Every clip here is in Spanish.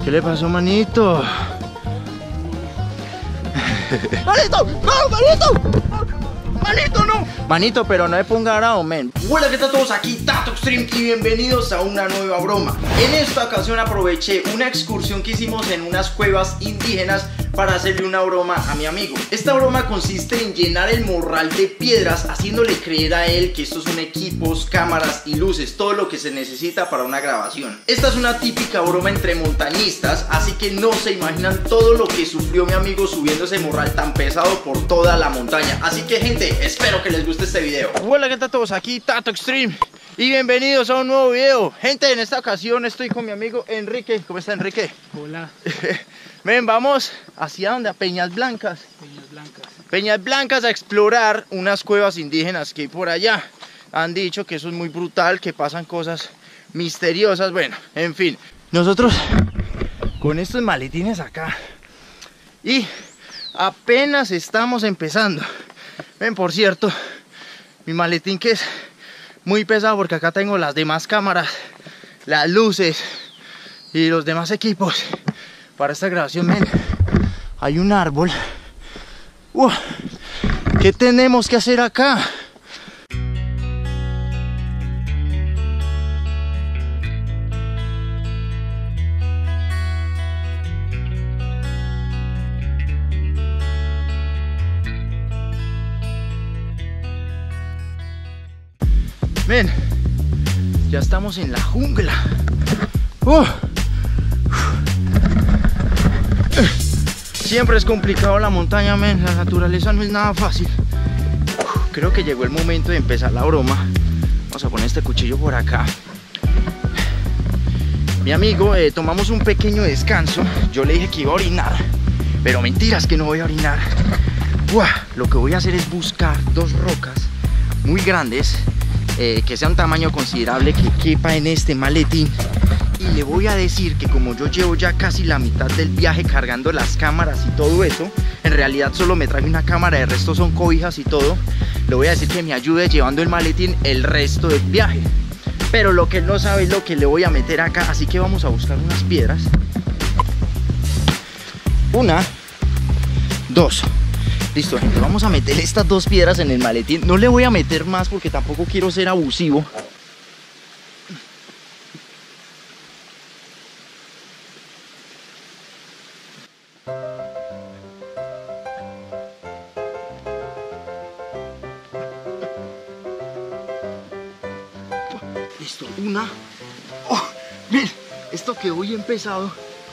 ¿Qué le pasó, manito? ¡Manito! ¡No, manito! ¡Manito, no! Manito, pero no me ponga bravo, men. Hola, ¿qué tal todos? Aquí Tato Extreme y bienvenidos a una nueva broma. En esta ocasión aproveché una excursión que hicimos en unas cuevas indígenas para hacerle una broma a mi amigo. Esta broma consiste en llenar el morral de piedras, haciéndole creer a él que estos son equipos, cámaras y luces, todo lo que se necesita para una grabación. Esta es una típica broma entre montañistas, así que no se imaginan todo lo que sufrió mi amigo subiendo ese morral tan pesado por toda la montaña. Así que, gente, espero que les guste este video. Hola, ¿qué tal todos? Aquí Tato Extreme y bienvenidos a un nuevo video. Gente, en esta ocasión estoy con mi amigo Enrique. ¿Cómo está, Enrique? Hola. Ven, vamos hacia donde, a Peñas Blancas. Peñas Blancas. Peñas Blancas, a explorar unas cuevas indígenas que hay por allá. Han dicho que eso es muy brutal, que pasan cosas misteriosas. Bueno, en fin, nosotros con estos maletines acá y apenas estamos empezando. Ven, por cierto, mi maletín que es muy pesado porque acá tengo las demás cámaras, las luces y los demás equipos para esta grabación. Men, hay un árbol. ¿Qué tenemos que hacer acá? Men, ya estamos en la jungla. Siempre es complicado la montaña, men. La naturaleza no es nada fácil. Creo que llegó el momento de empezar la broma. Vamos a poner este cuchillo por acá. Mi amigo, tomamos un pequeño descanso. Yo le dije que iba a orinar, pero mentiras, que no voy a orinar. Lo que voy a hacer es buscar dos rocas muy grandes, que sea un tamaño considerable, que quepa en este maletín. Y le voy a decir que como yo llevo ya casi la mitad del viaje cargando las cámaras y todo eso, en realidad solo me traje una cámara, de resto son cobijas y todo. Le voy a decir que me ayude llevando el maletín el resto del viaje. Pero lo que él no sabe es lo que le voy a meter acá, así que vamos a buscar unas piedras. Una, dos. Listo, gente, vamos a meter estas dos piedras en el maletín. No le voy a meter más porque tampoco quiero ser abusivo. Listo, una. Miren, esto quedó bien pesado.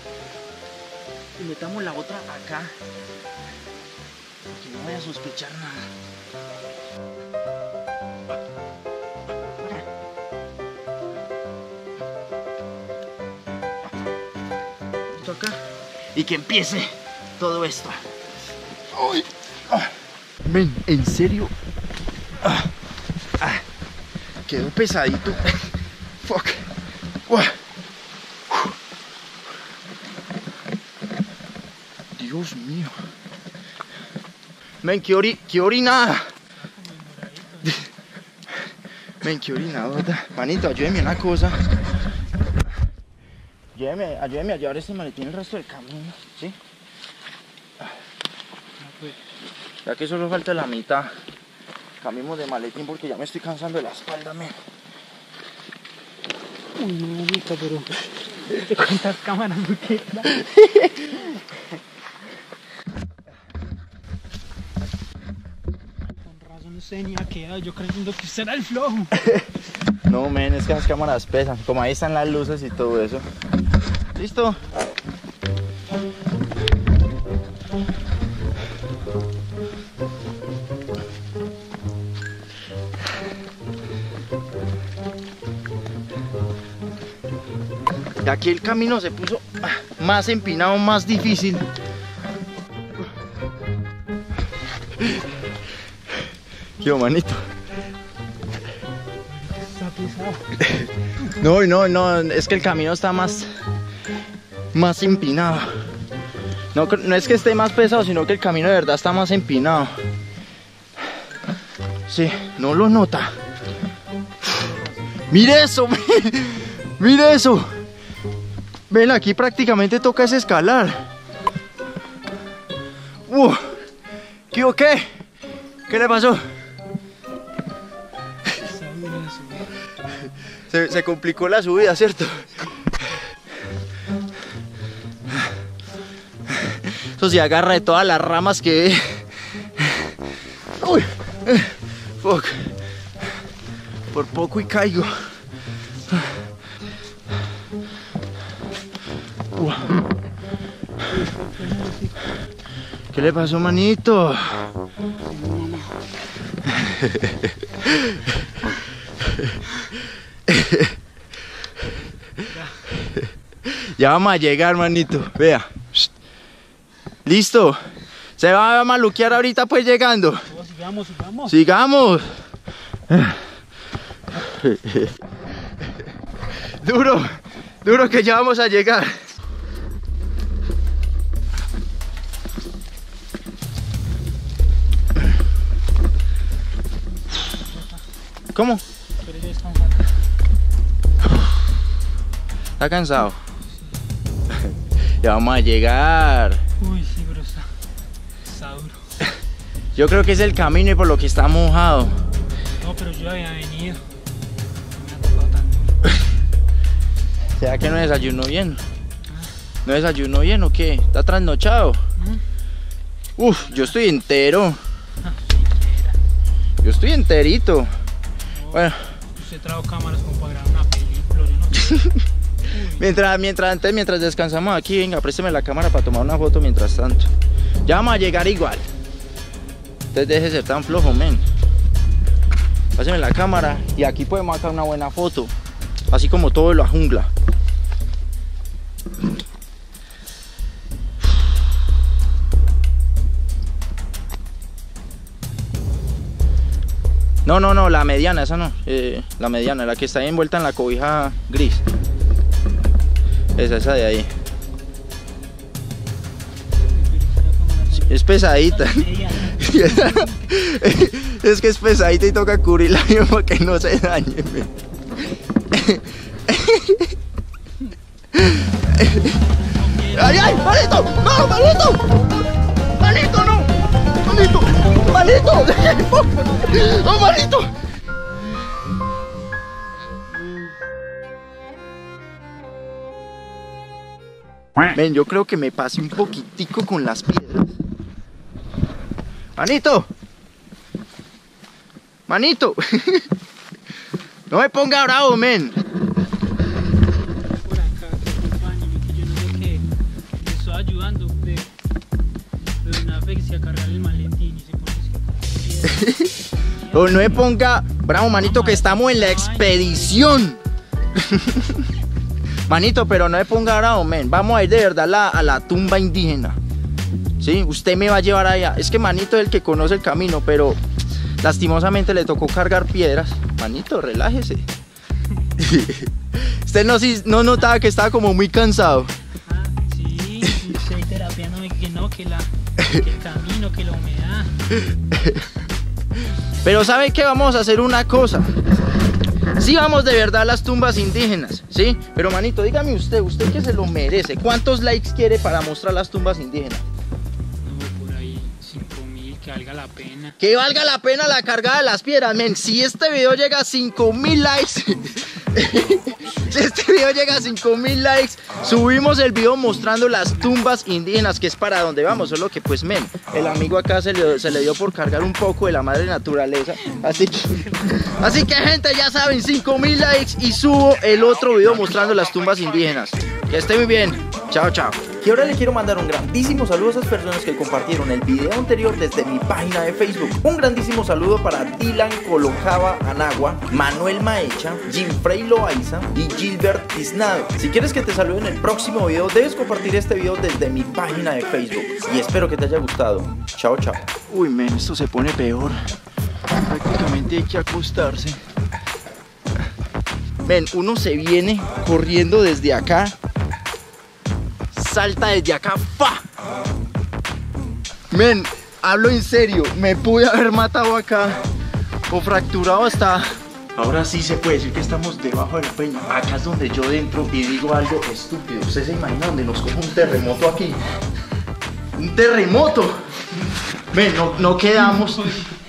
Y metamos la otra acá, que no vaya a sospechar nada. Esto acá. Y que empiece todo esto. Men, en serio. Quedó pesadito. Fuck. Dios mío. Men, qué orinada. Men, qué orinada. Manito, ayúdeme una cosa. Ayúdeme a llevar este maletín el resto del camino, ¿sí? Ya que solo falta la mitad. Cambiemos de maletín porque ya me estoy cansando de la espalda, men. Uy, no, rica, pero ¿de cuántas cámaras me quedan? Con razón usted ni ha quedado, yo creyendo que usted era el flojo. No, men, es que las cámaras pesan. Como ahí están las luces y todo eso. ¿Listo? Y aquí el camino se puso más empinado, más difícil. ¿Qué, manito? Está pesado. No, es que el camino está más empinado. No es que esté más pesado, sino que el camino de verdad está más empinado. Sí, no lo nota. Mire eso, mire eso. Ven, aquí prácticamente toca es escalar. ¿Qué o qué? ¿Qué le pasó? Se complicó la subida, ¿cierto? Eso se agarra de todas las ramas que ve. Uy, fuck. Por poco y caigo. ¿Qué le pasó, manito? Ya vamos a llegar, manito. Vea. Listo. Se va a maluquear ahorita pues llegando. Sigamos, sigamos. Sigamos. Duro, duro que ya vamos a llegar. ¿Cómo? ¿Está cansado? Ya vamos a llegar. Uy, sí, pero está duro. Yo creo que es el camino y por lo que está mojado. No, pero yo había venido. No me ha tocado tan duro. ¿Será que no desayunó bien? ¿No desayunó bien o qué? ¿Está trasnochado? Uf, yo estoy entero. Yo estoy enterito. No, bueno. Usted trajo cámaras como para grabar una película, yo no sé. Mientras descansamos aquí, venga, présteme la cámara para tomar una foto mientras tanto. Ya vamos a llegar igual. Entonces deje de ser tan flojo, men. Páseme la cámara y aquí podemos sacar una buena foto. Así como todo en la jungla. No, la mediana, esa no. La mediana, la que está envuelta en la cobija gris. Esa de ahí. Es pesadita. Es que es pesadita y toca cubrirla bien para que no se dañe. ¡Ay, ay! ¡Manito! ¡No, manito! ¡Manito, no! ¡Manito! ¡Manito! ¡No, manito! Ven, yo creo que me pasé un poquitico con las piedras. ¡Manito! ¡Manito! No me ponga bravo, men. Por acá, acompáñeme, que yo no sé qué. Le estoy ayudando de una vez a cargar el maletín y se pone así. No me ponga bravo, manito, que estamos en la expedición. Manito, pero no me ponga bravo, men. Vamos a ir de verdad a la tumba indígena. Sí, usted me va a llevar allá. Es que manito es el que conoce el camino, pero lastimosamente le tocó cargar piedras. Manito, relájese. Usted no notaba que estaba como muy cansado. Ah, sí, estoy terapiándome que no, que el camino, que la humedad. Pero ¿sabe qué? Vamos a hacer una cosa. Sí, vamos de verdad a las tumbas indígenas, ¿sí? Pero manito, dígame usted que se lo merece. ¿Cuántos likes quiere para mostrar las tumbas indígenas? No, por ahí 5.000, que valga la pena. Que valga la pena la cargada de las piedras, men. Si este video llega a 5.000 likes, si este video llega a 5.000 likes, subimos el video mostrando las tumbas indígenas, que es para donde vamos. Solo que pues, men, el amigo acá se le dio por cargar un poco de la madre naturaleza. Así que gente, ya saben, 5.000 likes y subo el otro video mostrando las tumbas indígenas. Que esté muy bien. Chao, chao. Y ahora le quiero mandar un grandísimo saludo a esas personas que compartieron el video anterior desde mi página de Facebook. Un grandísimo saludo para Dylan Colocaba Anagua, Manuel Maecha, Jimfrey Loaiza y Gilbert Tiznado. Si quieres que te salude en el próximo video, debes compartir este video desde mi página de Facebook. Y espero que te haya gustado. Chao, chao. Uy, men, esto se pone peor. Prácticamente hay que acostarse. Ven, uno se viene corriendo desde acá, salta desde acá, ¡fa! Men, hablo en serio, me pude haber matado acá o fracturado hasta Ahora sí se puede decir que estamos debajo de la peña. Acá es donde yo entro y digo algo estúpido. ¿Usted se imagina donde nos coge un terremoto aquí? ¡Un terremoto! Ven, no quedamos.